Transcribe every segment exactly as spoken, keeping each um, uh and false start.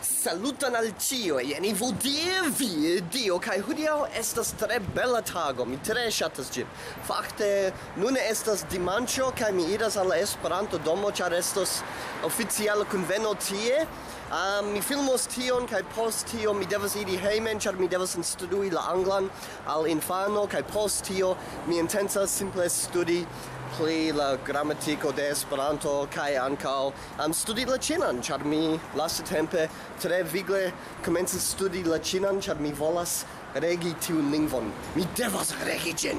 Saluton al cioi, en Evildea video, kai hodiaŭ estas tre bela tago, mi tre ŝatas ĝin. Fakte, nun estas dimanĉo, kai mi iras al la Esperanto-domo, ĉar estos oficiala kunveno tie. Um, mi filmos tion, kai post tio mi devas iri hejmen, ĉar mi devas instrui la anglan al infano, kai post tio mi intencas simple studi pli la gramatiko de Esperanto kaj ankaŭ um, studi la ĉinan, ĉar mi lastatempe tre vigle komencis studi la ĉinan, ĉar mi volas regi tiun lingvon. Mi devas regi ĝin!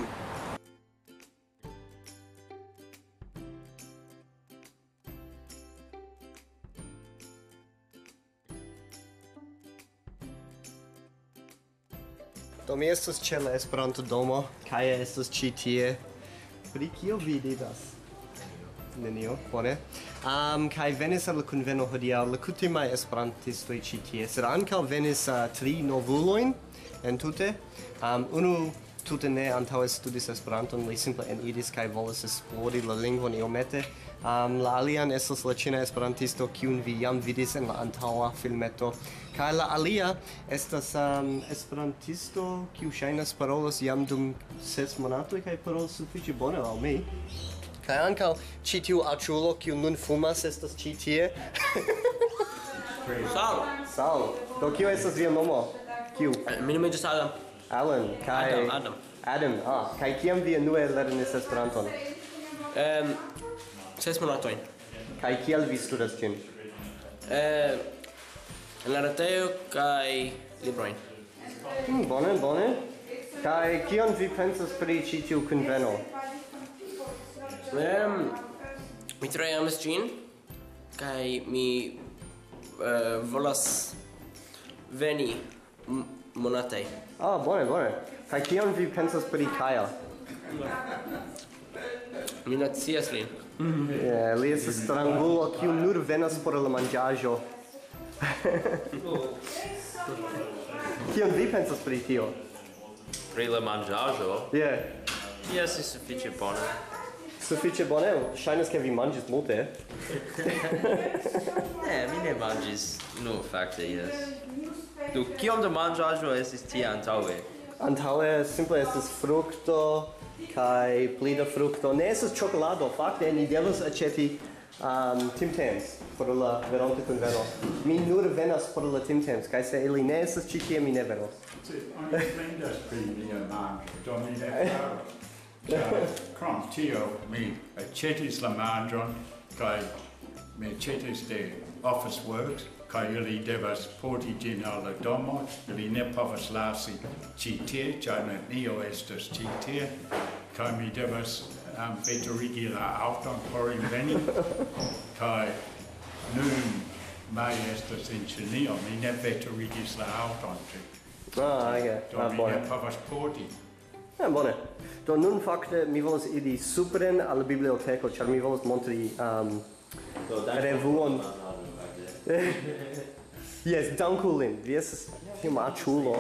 Do mi estas ĉe la Esperanto-domo, kaj estas ĉi tie. Pri kio vi vidas? Nenio, bone. Um, kai venis al la kunveno hodiaŭ la kutimaj esperantistoj ĉi tie, sed ankaŭ venis uh, tri novulojn entute. Um, unu tute ne antaŭe studis Esperanton, li simple eniris kaj volas esplori la lingvon iomete. Um, la alian estas la ĉina esperantisto kiun vi jam vidis en la antaŭa filmeto. Kaj la alia estas um, esperantisto kiu ŝajnas parolas jam dum ses monatoj kaj parolas sufiĉe bone al mi. Kaj ankaŭ ĉi tiu aĉulo kiu nun fumas estas ĉi tie. Sal. Sal. Do kio estas via nomo? Kiu? Mi nomiĝas Adam. Alan. Kaj Adam. Adam. Adam. Ah. Kaj kiam vi unue lernis Esperanton? Um, ses monatojn. Kaj kiel vi studas ĝin? Uh, En la retejo kaj librojn. Hmm, bone, bone. Kaj kion vi pensas pri ĉi tiu kunveno? Um, mi tre amas ĝin kaj mi uh, volas veni monate. Ah, bone, bone. Kaj kion vi pensas pri Kaja? Mi ne scias lin. Yeah, li estas strangulo kiu nur venas por la manĝaĵo. Kion vi pensas pri tio? Pri la manĝaĵo? Yeah. Jes, sufiĉe bone. Sufiĉe bone? Ŝajnas ke vi manĝis multe. Ne, mi ne manĝis. Nu, fakte jes. Do kiom da manĝaĵo estis tie antaŭe? Antaŭe simple estas frukto kaj pli da frukto. Ne estas ĉokolado, fakte ni devas aĉeti um, Tim Tams por la veronta kunveno. Mi nur venas por la Tim Tams, kaj se ili ne estas ĉi tie, mi ne venos. Oni plendas pri mia manĝo, do mi ne faros. Krom tio, mi aĉetis la manĝon kaj mi aĉetis de office works, kaj ili devas porti ĝin al la domo. Ili ne povas lasi ĉi tie, ĉar nenio estas ĉi tie, kaj mi devas um, veturigi la aŭton por enveni. Kaj nun mai estas en Ĉinio, mi ne veturigis la aŭton. Ah, okay. Do Ah, mi bone. ne povas porti. Ah, bone. Do nun fakte mi volas iri supren al la biblioteko, ĉar mi volas montri um, revuon. Yes, dankulin. Vi estas timaĉulo.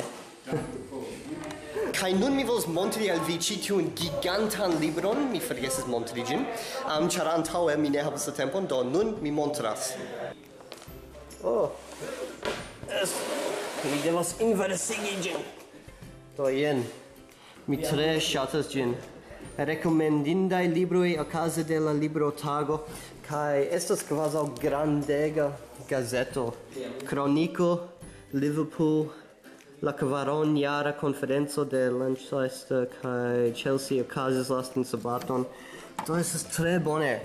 Kaj nun mi volas montri al vi ĉi tiun gigantan libron, mi forgesis montri ĝin, um, ĉar antaŭe mi ne havas la tempon, do nun mi montras. Oh. Es, mi devas inversigi ĝin. Do jen, mi tre ŝatas ĝin. Rekomendindaj libroj okaze de la librotago, kaj estas kvazaŭ grandega gazeto. Kroniko, Liverpool, la kvaronjara konferenco de Manchester kaj Chelsea okazis lastan sabaton. Do estas tre bone.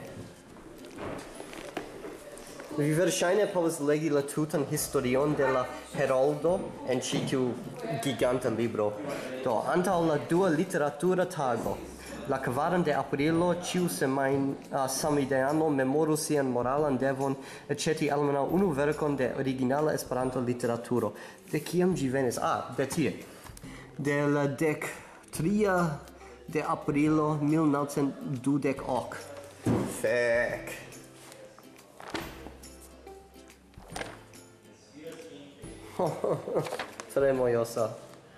Vi verŝajne povas legi la tutan historion de la Heroldo en ĉi tiu giganta libro. Do antaŭ la dua literatura tago, la kvaran de aprilo, ĉiu semajn uh, samideano memoru sian moralan devon aĉeti almenaŭ unu verkon de originala Esperanto literaturo. De kiam ĝi venis? Ah, de tie. De la dek tria de aprilo mil naŭcent dudek ok. Fek. Tre mojosa.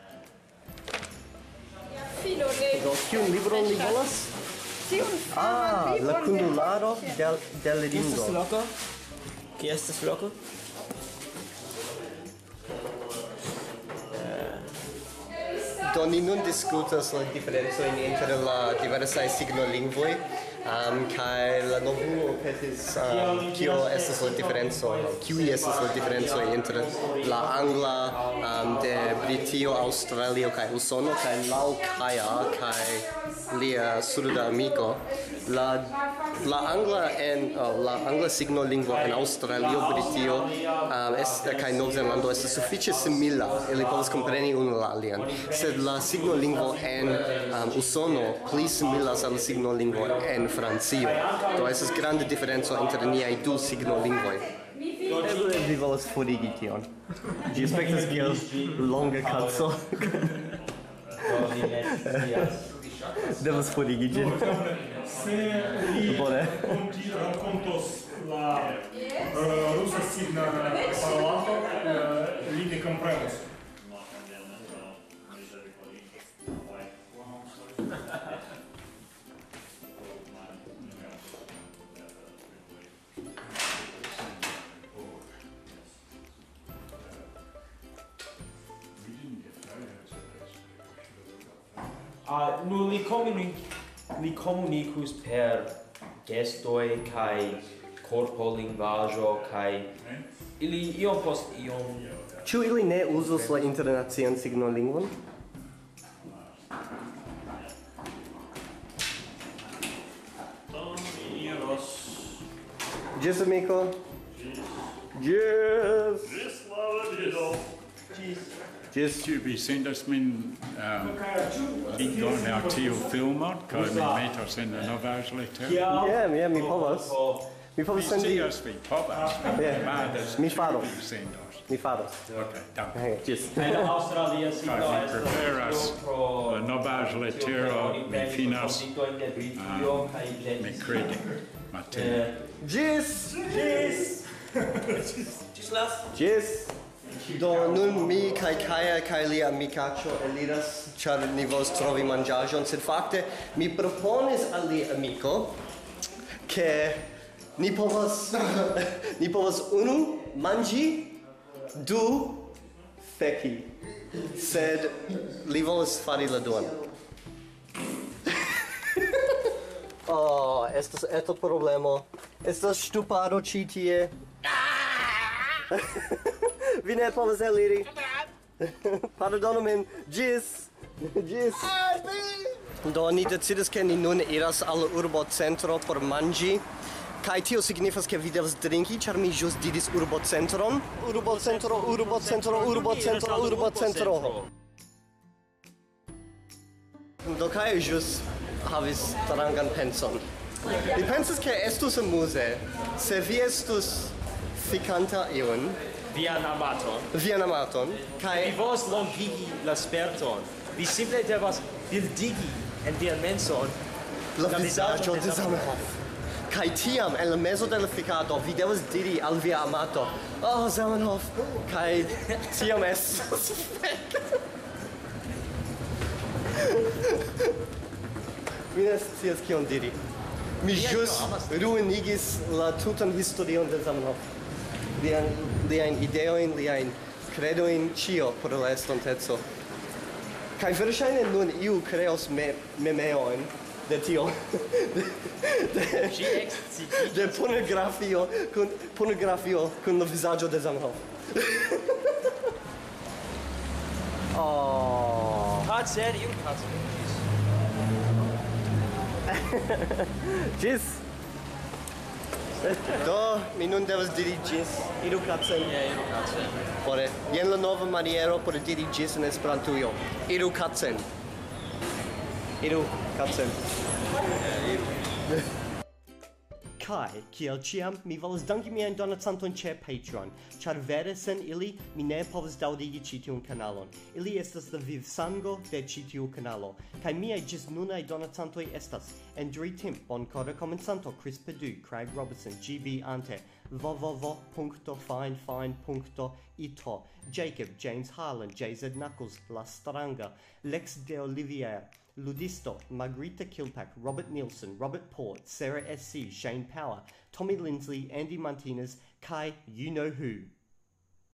Do kiun libron li volas? Ah, la kundularo del del ringo. Estas loko? Kie estas loko? do ni nun diskutas la diferencojn inter la diversaj signolingvoj. Um, kai la novulo petis um, kio estas la diferenco, kiuj estas la diferencoj inter la angla um, de Britio, Aŭstralio kaj Usono, kaj laŭ Kaja kaj lia surda amiko. La la angla en oh, la angla signolingvo en Aŭstralio, Britio um, estas kaj Novzelando estas sufiĉe simila, ili povas kompreni unu la alian. Sed la signolingvo en um, Usono pli similas al la signolingvo en Francio. Do estas granda diferenco inter niaj du signolingvoj. Eble vi volas forigi tion. Ĝi aspektas kiel longa kaco. Devas forigi ĝin. Bone. Rakontos la rusa signa parolanto, li ne komprenos. Uh, nu li comunic li comunicus per gestoi kai corpolingvaĵo kai ili iom post iom. Ĉu ili ne uzas la internacian signolingvon? Ĝis amiko. Ĝis. Just to be sendas min um, ligon ar tiu filmo, kaj mi metos en la novaĵleto. Ja, ja, mi povas. Mi povas Mi sendi. scias vi povas, Yeah. Mi faros. mi sendos. Mi faros. Ok, dank. Hey, ĝis. En Aŭstralia signo Kaj mi estas preferas pro la novaĵletero, mi finas de Britio kaj mi kredi matene. Ĝis. Ĝis. Ĝis. Do nun mi kaj Kaja kaj lia amikaĉo eliras, ĉar ni volas trovi manĝaĵon, sed fakte mi proponis al lia amiko, ke ni povas ni povas unu manĝi, du feki, sed li volas fari la duan. Oh, estas eta problemo. Estas ŝtuparo ĉi tie. Vi ne povas eliri. Pardonu min. Ĝis. Ĝis. Do ni decidis ke ni nun iras al urbocentro por manĝi. Kaj tio signifas ke vi devas drinki, ĉar mi ĵus diris urbocentron. Urbocentro, urbocentro, urbocentro, urbocentro. Do Kaja ĵus havis strangan penson. Mi pensas ke estus amuze se vi estus fikanta iun. Vian amaton. Vian amaton. Kaj Vi volas longigi la sperton. Vi simple devas bildigi en vian menson la vizaĝo de Zamenhof. Kaj tiam en la mezo de la fikado vi devas diri al via amato, "Oh, Zamenhof." Kaj tiam estas mi ne scias kion diri. Mi ĵus ruinigis la tutan historion de Zamenhof. Lian, liajn ideojn, liajn kredojn, ĉio por la estonteco. Kaj verŝajne nun iu kreos me memeojn de tio. de, Ŝi ekscitiĝas. de pornografio kun pornografio kun la vizaĝo de Zamenhof. Oh. Kacer, iu kacer. Ĝis. Do, mi nun devas diri ĝis. Iru kacen. Ja, iu kacer. Bone. Jen la nova maniero por diri ĝis en Esperantujo. Iru kacen. Iru kacen. Kai, kiel ĉiam, mi volas danki miajn donacantojn ĉe Patreon, ĉar vere sen ili mi ne povas daŭrigi ĉi tiun kanalon. Ili estas la vivsango de ĉi tiu kanalo, kaj miaj ĝis nunaj donacantoj estas Andrew Timp, bonkora komencanto, Chris Perdue, Craig Robertson, G B Ante, www punto fine fine punto ito, Jacob, James Harlan, J Z Knuckles, La Stranga, Lex de Olivier, Ludisto, Margarita Kilpack, Robert Nielsen, Robert Port, Sarah S C, Shane Power, Tommy Lindsley, Andy Martinez, Kai, you know who.